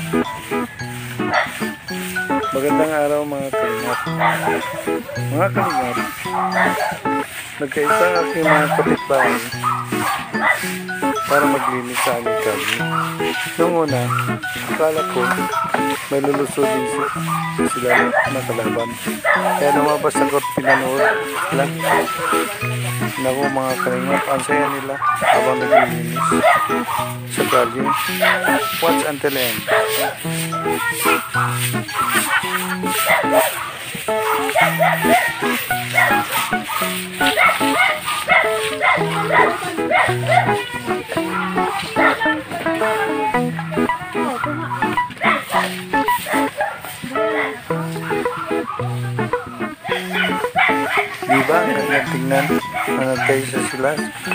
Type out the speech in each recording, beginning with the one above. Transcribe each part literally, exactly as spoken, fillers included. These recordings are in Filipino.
Magandang araw mga kalingap. Mga kalingap, nagkaisa ang aking mga kapitbahay para maglinis sa aming kami. Noong una, akala ko may lulusubin sila na kalaban. Kaya lumabas ako at pinanood lang. Naku mga kalingap, ang saya nila habang naglilinis sa kalye. Watch until end. Diba? Ang tingnan. Nanatay sa sila.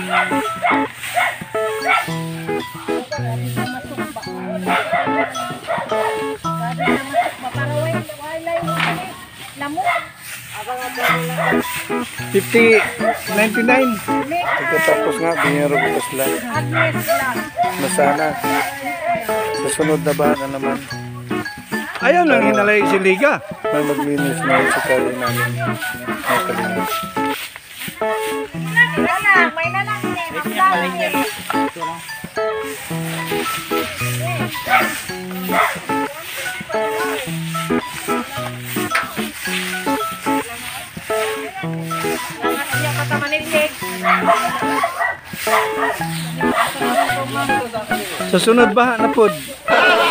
fifty ninety-nine. Pagkatapos nga, biniro ko sila. Masana. Sa sunod na ba na naman? Ayaw lang hinalay si Liga. May maglinis na sa kali namin. May kalinis. May nalang Sa sunod ba na pod?